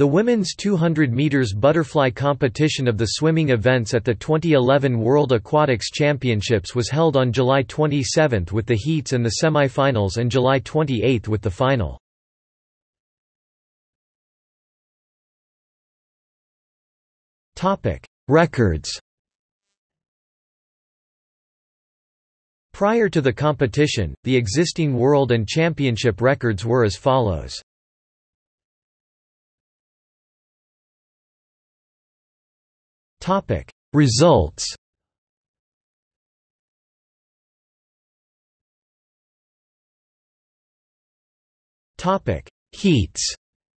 The women's 200 meters butterfly competition of the swimming events at the 2011 World Aquatics Championships was held on July 27 with the heats and the semifinals and July 28 with the final. Topic: Records. Prior to the competition, the existing world and championship records were as follows. Topic: Results. Topic: Heats.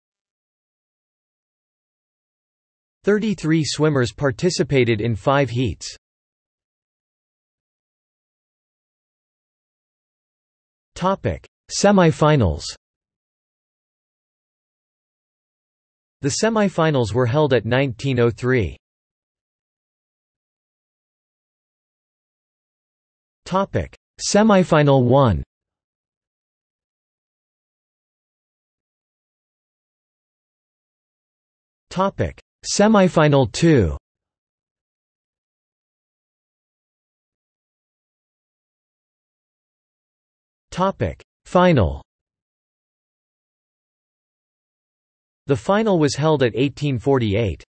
33 swimmers participated in 5 heats. Topic: Semifinals. The semifinals were held at 1903. Topic: Semifinal 1. Topic: Semifinal 2. Topic: Final. The final was held at 1848.